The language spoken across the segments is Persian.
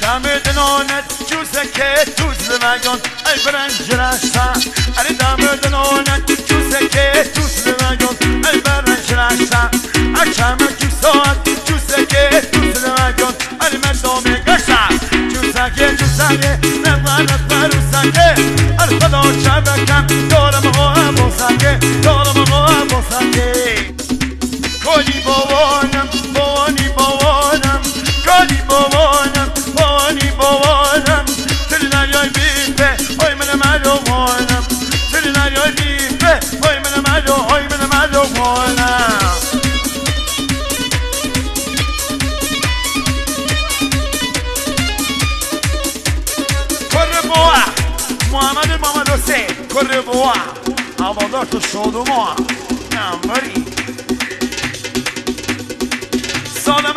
دم دنانت جوزه که توز وگان ای برنج رشتا اری دم دنانت جوزه که توز وگان ای برنج رشتا اکم جوزات جوزه که توز وگان اری مردم گشتا جوزه که نمانت بروسکه اری خدا شبکم دارم ها بوسکه دارم ها بوسکه کلی بوانم بوانی بوانم کلی بوانم بوانی بوانم تل نریای بیفه های من ملوانم تل نریای بیفه های من ملو های من ملوانم کره بوا محمد حسین کره بوا هوادار تو شد و ما نمبری ساده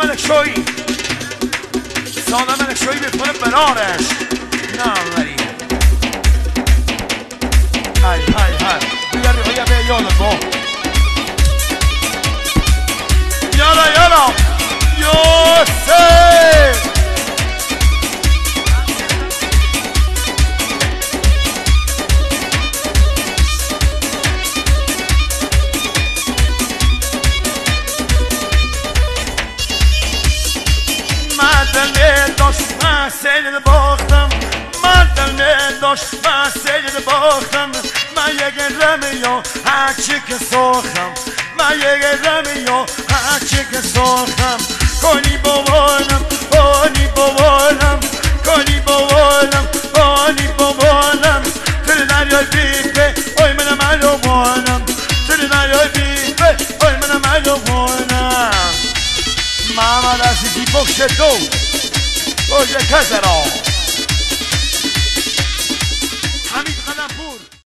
ملک شوی میکنه برارش نمبری های بیا به یادم با یالا یوسف سیل باختم من دل داشت من سیل باختم من یک رمیو هرچی که ساختم من یک رمیو هرچی که ساختم کنی بوانم بانی بوانم کنی بوانم بانی بوانم تل دریای بیفه اوی من ملوانم تل دریای بیفه اوی من ملوانم محمد عزیزی بخش دو Hoje é Casarão.